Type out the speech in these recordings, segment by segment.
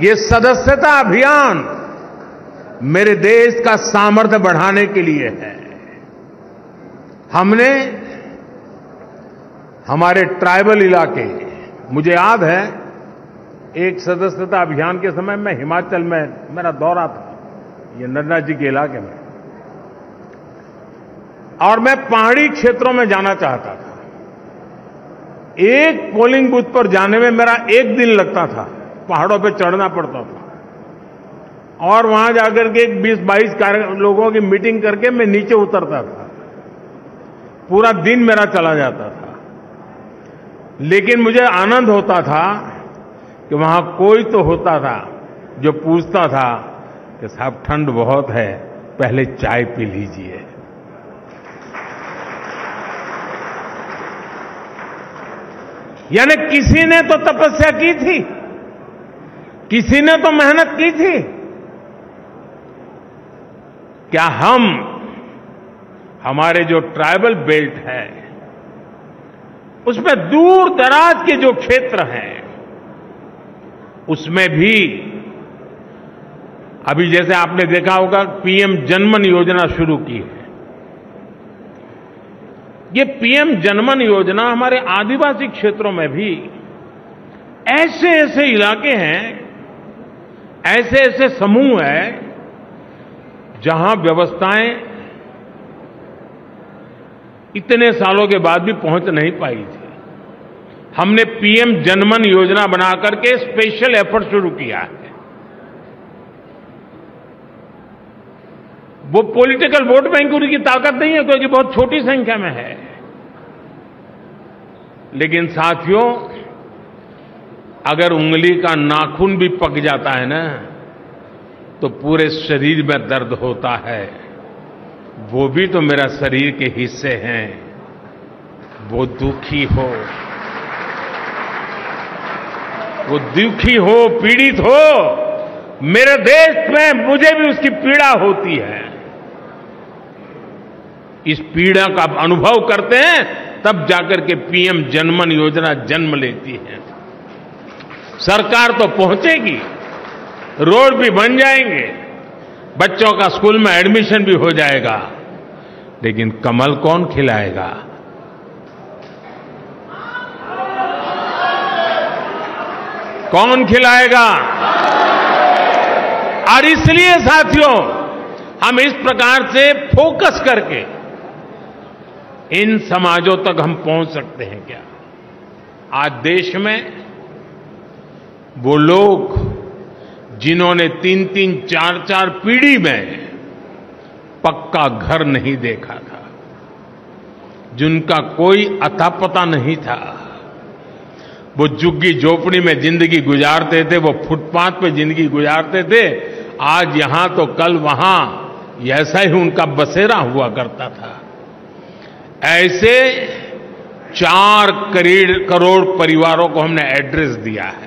ये सदस्यता अभियान मेरे देश का सामर्थ्य बढ़ाने के लिए है। हमने हमारे ट्राइबल इलाके, मुझे याद है एक सदस्यता अभियान के समय मैं हिमाचल में मेरा दौरा था, ये नड्डा जी के इलाके में, और मैं पहाड़ी क्षेत्रों में जाना चाहता था। एक पोलिंग बूथ पर जाने में मेरा एक दिन लगता था, पहाड़ों पे चढ़ना पड़ता था, और वहां जाकर के 20-22 लोगों की मीटिंग करके मैं नीचे उतरता था। पूरा दिन मेरा चला जाता था, लेकिन मुझे आनंद होता था कि वहां कोई तो होता था जो पूछता था कि साहब ठंड बहुत है, पहले चाय पी लीजिए। यानी किसी ने तो तपस्या की थी, किसी ने तो मेहनत की थी। क्या हम, हमारे जो ट्राइबल बेल्ट है उसमें दूर दराज के जो क्षेत्र हैं उसमें भी अभी जैसे आपने देखा होगा पीएम जनमन योजना शुरू की है। ये पीएम जनमन योजना हमारे आदिवासी क्षेत्रों में भी ऐसे ऐसे इलाके हैं, ऐसे ऐसे समूह हैं जहां व्यवस्थाएं इतने सालों के बाद भी पहुंच नहीं पाई थी। हमने पीएम जनमन योजना बना करके स्पेशल एफर्ट शुरू किया है। वो पॉलिटिकल वोट बैंक की ताकत नहीं है, क्योंकि बहुत छोटी संख्या में है, लेकिन साथियों अगर उंगली का नाखून भी पक जाता है ना तो पूरे शरीर में दर्द होता है। वो भी तो मेरा शरीर के हिस्से हैं। वो दुखी हो, वो दुखी हो, पीड़ित हो, मेरे देश में मुझे भी उसकी पीड़ा होती है। इस पीड़ा का अनुभव करते हैं तब जाकर के पीएम जनमन योजना जन्म लेती है। सरकार तो पहुंचेगी, रोड भी बन जाएंगे, बच्चों का स्कूल में एडमिशन भी हो जाएगा, लेकिन कमल कौन खिलाएगा? कौन खिलाएगा? और इसलिए साथियों हम इस प्रकार से फोकस करके इन समाजों तक हम पहुंच सकते हैं क्या? आज देश में वो लोग जिन्होंने 3-3, 4-4 पीढ़ी में पक्का घर नहीं देखा था, जिनका कोई अता पता नहीं था, वो झुग्गी झोपड़ी में जिंदगी गुजारते थे, वो फुटपाथ पे जिंदगी गुजारते थे, आज यहां तो कल वहां, ऐसा ही उनका बसेरा हुआ करता था। ऐसे 4 करोड़ परिवारों को हमने एड्रेस दिया है।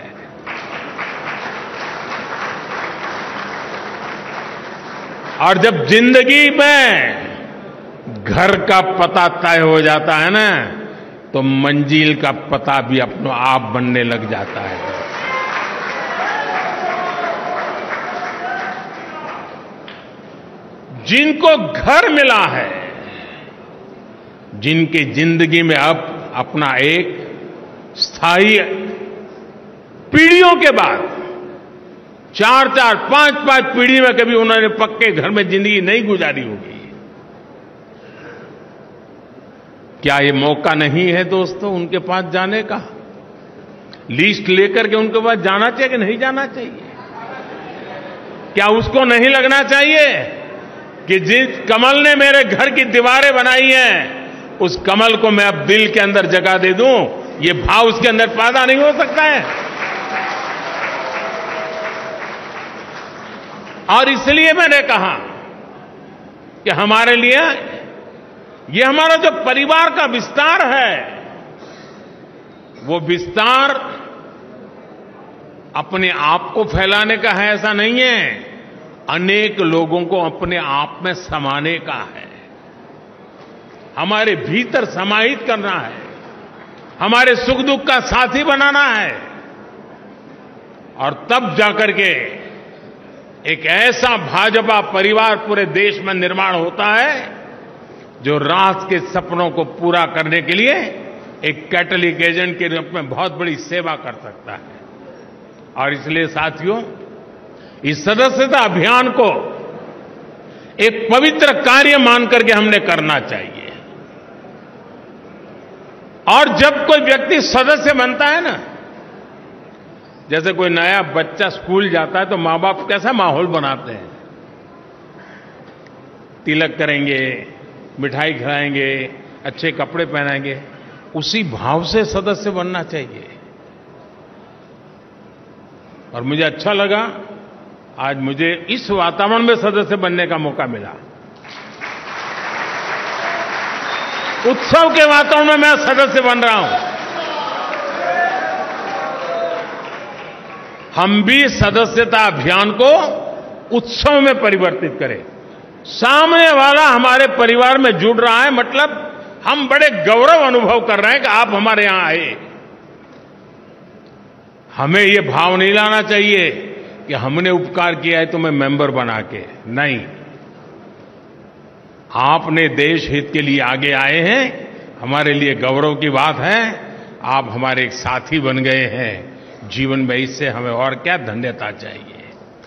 और जब जिंदगी में घर का पता तय हो जाता है ना, तो मंजिल का पता भी अपने आप बनने लग जाता है। जिनको घर मिला है, जिनकी जिंदगी में अब अपना एक स्थायी, पीढ़ियों के बाद 4-4, 5-5 पीढ़ी में कभी उन्होंने पक्के घर में जिंदगी नहीं गुजारी होगी। क्या ये मौका नहीं है दोस्तों उनके पास जाने का? लिस्ट लेकर के उनके पास जाना चाहिए कि नहीं जाना चाहिए? क्या उसको नहीं लगना चाहिए कि जिस कमल ने मेरे घर की दीवारें बनाई हैं, उस कमल को मैं अब दिल के अंदर जगह दे दूं? ये भाव उसके अंदर पैदा नहीं हो सकता है? और इसलिए मैंने कहा कि हमारे लिए ये हमारा जो परिवार का विस्तार है, वो विस्तार अपने आप को फैलाने का है ऐसा नहीं है, अनेक लोगों को अपने आप में समाने का है, हमारे भीतर समाहित करना है, हमारे सुख दुख का साथी बनाना है। और तब जाकर के एक ऐसा भाजपा परिवार पूरे देश में निर्माण होता है जो राष्ट्र के सपनों को पूरा करने के लिए एक कैटलिक एजेंट के रूप में बहुत बड़ी सेवा कर सकता है। और इसलिए साथियों, इस सदस्यता अभियान को एक पवित्र कार्य मान करके हमने करना चाहिए। और जब कोई व्यक्ति सदस्य बनता है ना, जैसे कोई नया बच्चा स्कूल जाता है तो मां बाप कैसा माहौल बनाते हैं, तिलक करेंगे, मिठाई खिलाएंगे, अच्छे कपड़े पहनाएंगे, उसी भाव से सदस्य बनना चाहिए। और मुझे अच्छा लगा, आज मुझे इस वातावरण में सदस्य बनने का मौका मिला। उत्सव के वातावरण में मैं सदस्य बन रहा हूं। हम भी सदस्यता अभियान को उत्सव में परिवर्तित करें। सामने वाला हमारे परिवार में जुड़ रहा है, मतलब हम बड़े गौरव अनुभव कर रहे हैं कि आप हमारे यहां आए। हमें ये भाव नहीं लाना चाहिए कि हमने उपकार किया है तुम्हें मेंबर बना के, नहीं। आपने देश हित के लिए आगे आए हैं, हमारे लिए गौरव की बात है। आप हमारे एक साथी बन गए हैं जीवन में, इससे हमें और क्या धन्यता चाहिए।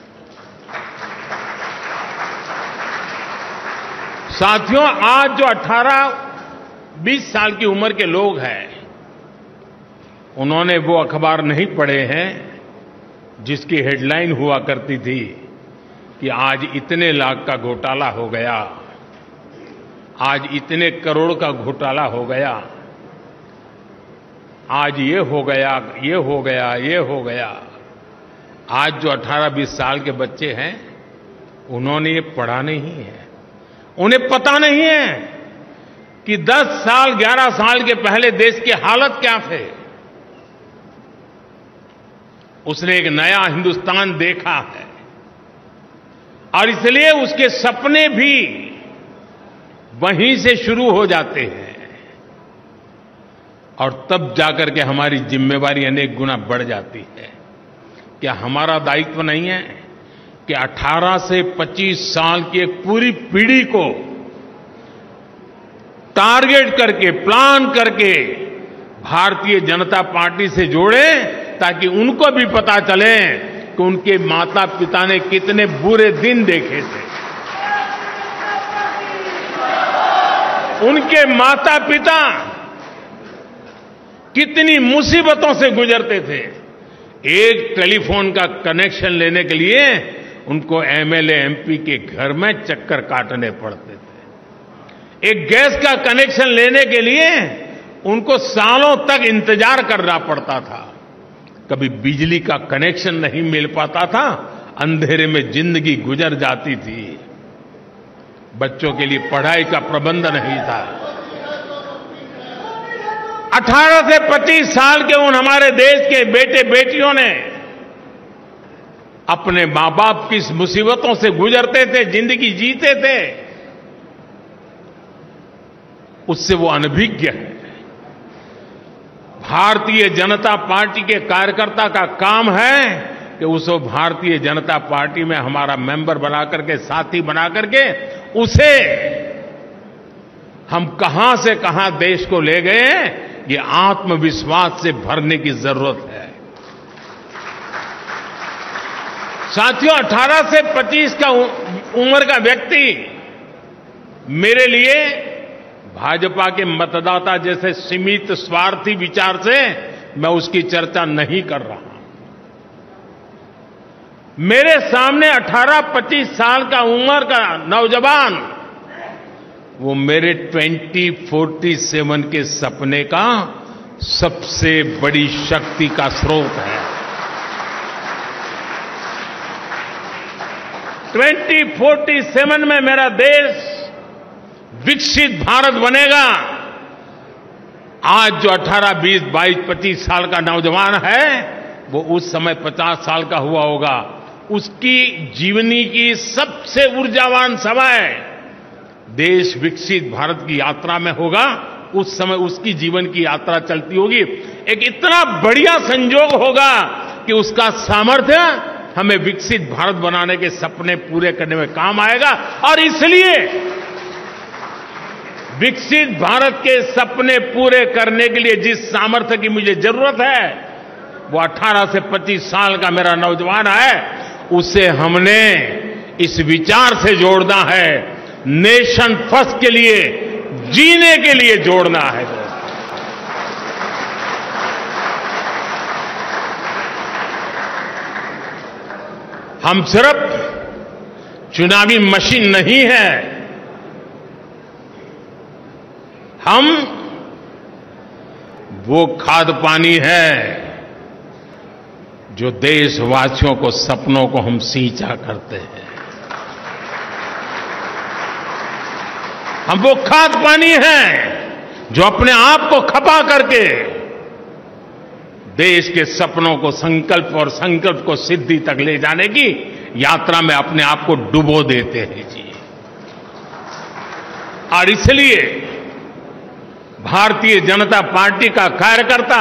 साथियों, आज जो 18-20 साल की उम्र के लोग हैं, उन्होंने वो अखबार नहीं पढ़े हैं जिसकी हेडलाइन हुआ करती थी कि आज इतने लाख का घोटाला हो गया, आज इतने करोड़ का घोटाला हो गया, आज ये हो गया, ये हो गया, ये हो गया। आज जो 18-20 साल के बच्चे हैं, उन्होंने ये पढ़ा नहीं है। उन्हें पता नहीं है कि 10 साल 11 साल के पहले देश की हालत क्या थे। उसने एक नया हिंदुस्तान देखा है और इसलिए उसके सपने भी वहीं से शुरू हो जाते हैं और तब जाकर के हमारी जिम्मेवारी अनेक गुना बढ़ जाती है। क्या हमारा दायित्व नहीं है कि 18 से 25 साल की एक पूरी पीढ़ी को टारगेट करके, प्लान करके भारतीय जनता पार्टी से जोड़ें, ताकि उनको भी पता चले कि उनके माता पिता ने कितने बुरे दिन देखे थे, उनके माता पिता कितनी मुसीबतों से गुजरते थे। एक टेलीफोन का कनेक्शन लेने के लिए उनको एमएलए एमपी के घर में चक्कर काटने पड़ते थे। एक गैस का कनेक्शन लेने के लिए उनको सालों तक इंतजार करना पड़ता था। कभी बिजली का कनेक्शन नहीं मिल पाता था, अंधेरे में जिंदगी गुजर जाती थी। बच्चों के लिए पढ़ाई का प्रबंध नहीं था। 18 से 25 साल के उन हमारे देश के बेटे बेटियों ने अपने मां बाप की मुसीबतों से गुजरते थे, जिंदगी जीते थे, उससे वो अनभिज्ञ है। भारतीय जनता पार्टी के कार्यकर्ता का काम है कि उसको भारतीय जनता पार्टी में हमारा मेंबर बना करके, साथी बना करके, उसे हम कहां से कहां देश को ले गए, ये आत्मविश्वास से भरने की जरूरत है। साथियों, 18 से 25 का उम्र का व्यक्ति मेरे लिए भाजपा के मतदाता जैसे सीमित स्वार्थी विचार से मैं उसकी चर्चा नहीं कर रहा। मेरे सामने 18-25 साल का उम्र का नौजवान, वो मेरे 2047 के सपने का सबसे बड़ी शक्ति का स्रोत है। 2047 में मेरा देश विकसित भारत बनेगा। आज जो 18, 20, 22, 25 साल का नौजवान है, वो उस समय 50 साल का हुआ होगा। उसकी जीवनी की सबसे ऊर्जावान समय देश विकसित भारत की यात्रा में होगा। उस समय उसकी जीवन की यात्रा चलती होगी। एक इतना बढ़िया संयोग होगा कि उसका सामर्थ्य हमें विकसित भारत बनाने के सपने पूरे करने में काम आएगा। और इसलिए विकसित भारत के सपने पूरे करने के लिए जिस सामर्थ्य की मुझे जरूरत है, वो 18 से 25 साल का मेरा नौजवान है, उसे हमने इस विचार से जोड़ना है, नेशन फर्स्ट के लिए, जीने के लिए जोड़ना है। हम सिर्फ चुनावी मशीन नहीं है, हम वो खाद पानी है जो देशवासियों को सपनों को हम सींचा करते हैं। हम वो खाद पानी हैं जो अपने आप को खपा करके देश के सपनों को संकल्प और संकल्प को सिद्धि तक ले जाने की यात्रा में अपने आप को डुबो देते हैं जी। और इसलिए भारतीय जनता पार्टी का कार्यकर्ता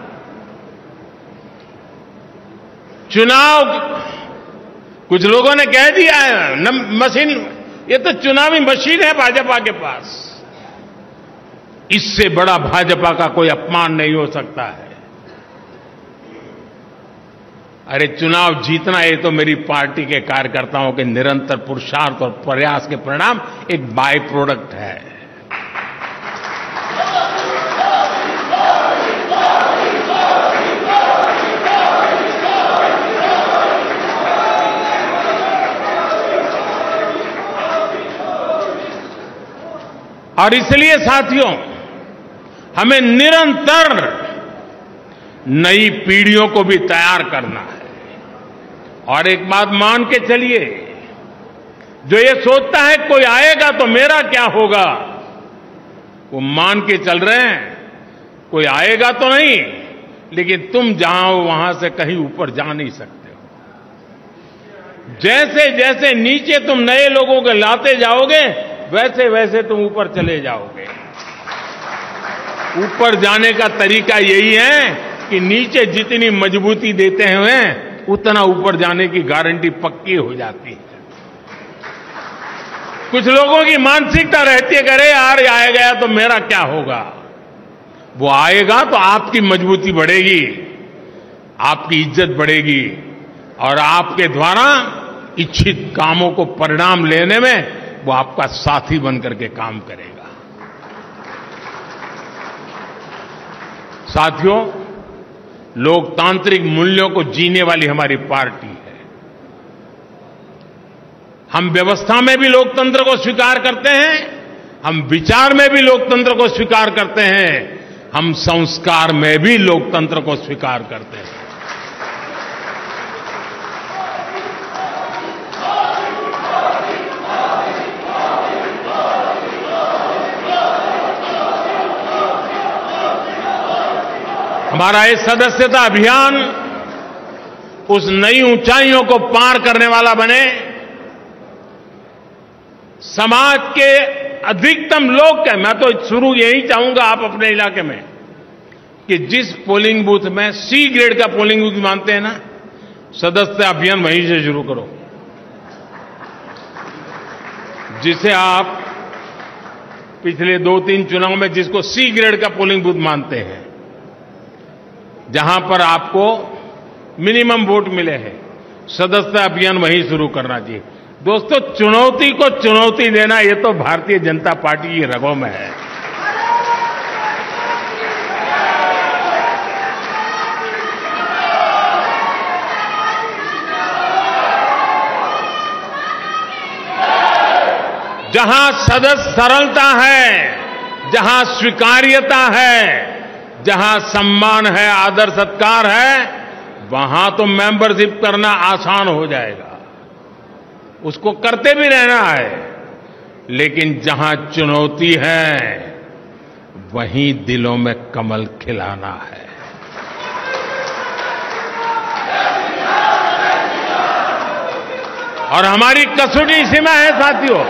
चुनाव, कुछ लोगों ने कह दिया है मशीन, ये तो चुनावी मशीन है भाजपा के पास। इससे बड़ा भाजपा का कोई अपमान नहीं हो सकता है। अरे चुनाव जीतना ये तो मेरी पार्टी के कार्यकर्ताओं के निरंतर पुरुषार्थ और प्रयास के परिणाम एक बाय प्रोडक्ट है। और इसलिए साथियों, हमें निरंतर नई पीढ़ियों को भी तैयार करना है। और एक बात मान के चलिए, जो ये सोचता है कोई आएगा तो मेरा क्या होगा, वो मान के चल रहे हैं कोई आएगा तो नहीं, लेकिन तुम जहां हो वहां से कहीं ऊपर जा नहीं सकते हो। जैसे जैसे नीचे तुम नए लोगों को लाते जाओगे, वैसे वैसे तुम ऊपर चले जाओगे। ऊपर जाने का तरीका यही है कि नीचे जितनी मजबूती देते हैं उतना ऊपर जाने की गारंटी पक्की हो जाती है। कुछ लोगों की मानसिकता रहती है कि अरे यार आए गया तो मेरा क्या होगा। वो आएगा तो आपकी मजबूती बढ़ेगी, आपकी इज्जत बढ़ेगी और आपके द्वारा इच्छित कामों को परिणाम लेने में वो आपका साथी बनकर के काम करेगा। साथियों, लोकतांत्रिक मूल्यों को जीने वाली हमारी पार्टी है। हम व्यवस्था में भी लोकतंत्र को स्वीकार करते हैं, हम विचार में भी लोकतंत्र को स्वीकार करते हैं, हम संस्कार में भी लोकतंत्र को स्वीकार करते हैं। हमारा ये सदस्यता अभियान उस नई ऊंचाइयों को पार करने वाला बने, समाज के अधिकतम लोग मैं तो शुरू यही चाहूंगा आप अपने इलाके में कि जिस पोलिंग बूथ में सी ग्रेड का पोलिंग बूथ मानते हैं ना, सदस्यता अभियान वहीं से शुरू करो। जिसे आप पिछले 2-3 चुनाव में जिसको सी ग्रेड का पोलिंग बूथ मानते हैं, जहां पर आपको मिनिमम वोट मिले हैं, सदस्यता अभियान वहीं शुरू करना चाहिए। दोस्तों, चुनौती को चुनौती देना ये तो भारतीय जनता पार्टी की रगों में है। जहां सदस्य सरलता है, जहां स्वीकार्यता है, जहां सम्मान है, आदर सत्कार है, वहां तो मेंबरशिप करना आसान हो जाएगा, उसको करते भी रहना है। लेकिन जहां चुनौती है वहीं दिलों में कमल खिलाना है। और हमारी कसौटी सीमा है साथियों,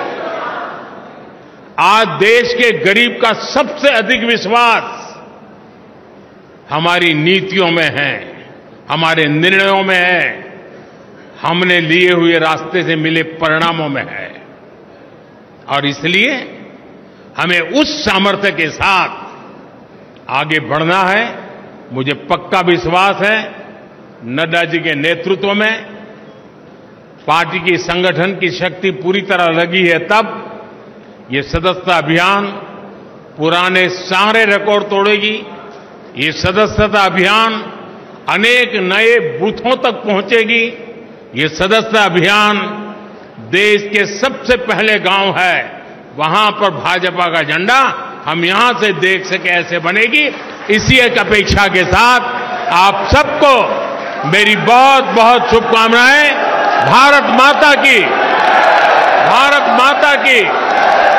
आज देश के गरीब का सबसे अधिक विश्वास हमारी नीतियों में है, हमारे निर्णयों में है, हमने लिए हुए रास्ते से मिले परिणामों में है। और इसलिए हमें उस सामर्थ्य के साथ आगे बढ़ना है। मुझे पक्का विश्वास है नड्डा जी के नेतृत्व में पार्टी की संगठन की शक्ति पूरी तरह लगी है, तब ये सदस्यता अभियान पुराने सारे रिकॉर्ड तोड़ेगी। ये सदस्यता अभियान अनेक नए बूथों तक पहुंचेगी। ये सदस्यता अभियान देश के सबसे पहले गांव है, वहां पर भाजपा का झंडा हम यहां से देख सके ऐसे बनेगी। इसी एक अपेक्षा के साथ आप सबको मेरी बहुत बहुत शुभकामनाएं। भारत माता की, भारत माता की।